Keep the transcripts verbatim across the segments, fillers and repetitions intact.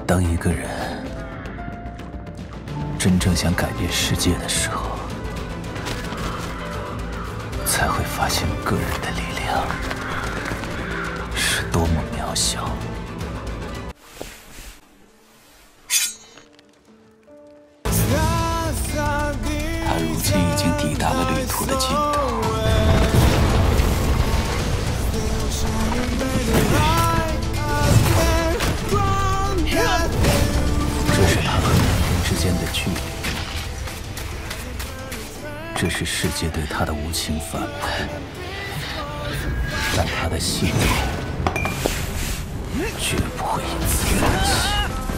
当一个人真正想改变世界的时候，才会发现个人的力量是多么渺小。他如今已经抵达了旅途的尽头。 这是他和命运之间的距离，这是世界对他的无情反扑，但他的信念绝不会因此放弃。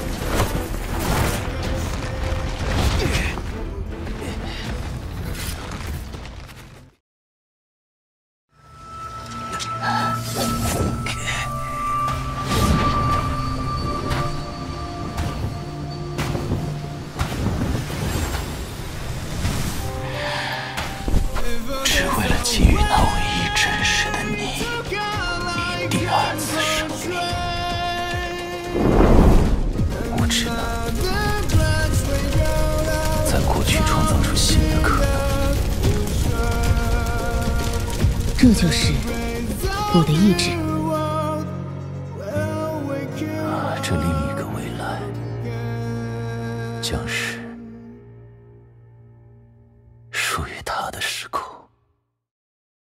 只为了给予那唯一真实的你以第二次生命，我只能在过去创造出新的可能。 这就是我的意志。 啊，这另一个未来将是。